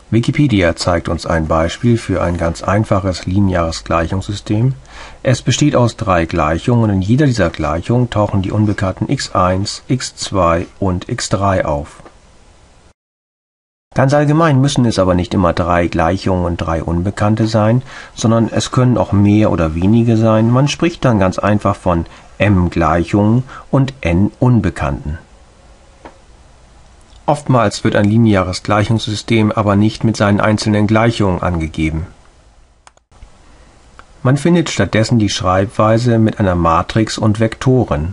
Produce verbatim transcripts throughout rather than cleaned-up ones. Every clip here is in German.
Wikipedia zeigt uns ein Beispiel für ein ganz einfaches lineares Gleichungssystem. Es besteht aus drei Gleichungen und in jeder dieser Gleichungen tauchen die Unbekannten x eins, x zwei und x drei auf. Ganz allgemein müssen es aber nicht immer drei Gleichungen und drei Unbekannte sein, sondern es können auch mehr oder wenige sein. Man spricht dann ganz einfach von m Gleichungen und n Unbekannten. Oftmals wird ein lineares Gleichungssystem aber nicht mit seinen einzelnen Gleichungen angegeben. Man findet stattdessen die Schreibweise mit einer Matrix und Vektoren.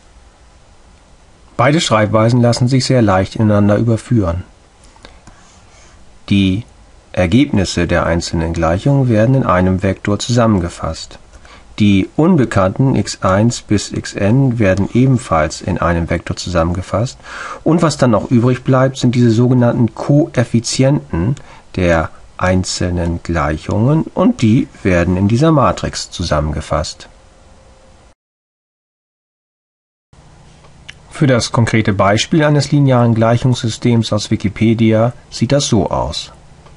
Beide Schreibweisen lassen sich sehr leicht ineinander überführen. Die Ergebnisse der einzelnen Gleichungen werden in einem Vektor zusammengefasst. Die Unbekannten x eins bis xn werden ebenfalls in einem Vektor zusammengefasst und was dann noch übrig bleibt, sind diese sogenannten Koeffizienten der einzelnen Gleichungen und die werden in dieser Matrix zusammengefasst. Für das konkrete Beispiel eines linearen Gleichungssystems aus Wikipedia sieht das so aus.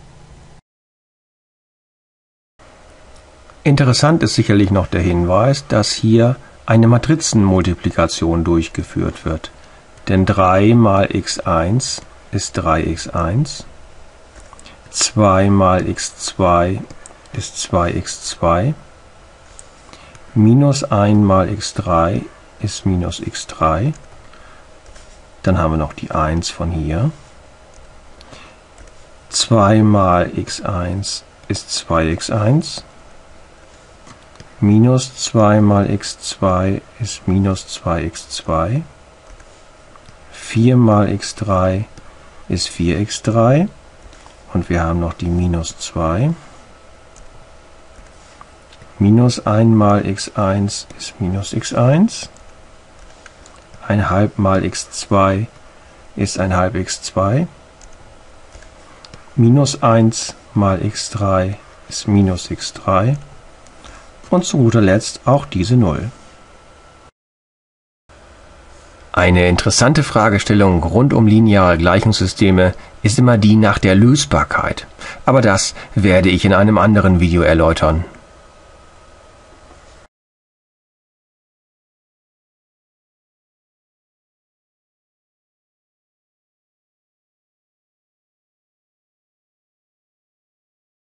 Interessant ist sicherlich noch der Hinweis, dass hier eine Matrizenmultiplikation durchgeführt wird. Denn drei mal x eins ist drei x eins, zwei mal x zwei ist zwei x zwei, minus eins mal x drei ist minus x drei, dann haben wir noch die eins von hier, zwei mal x eins ist zwei x eins, minus zwei mal x zwei ist minus zwei x zwei, vier mal x drei ist vier x drei und wir haben noch die minus zwei, minus eins mal x eins ist minus x eins, ein halb mal x zwei ist ein halb x zwei, minus eins mal x drei ist minus x drei und zu guter Letzt auch diese null. Eine interessante Fragestellung rund um lineare Gleichungssysteme ist immer die nach der Lösbarkeit. Aber das werde ich in einem anderen Video erläutern.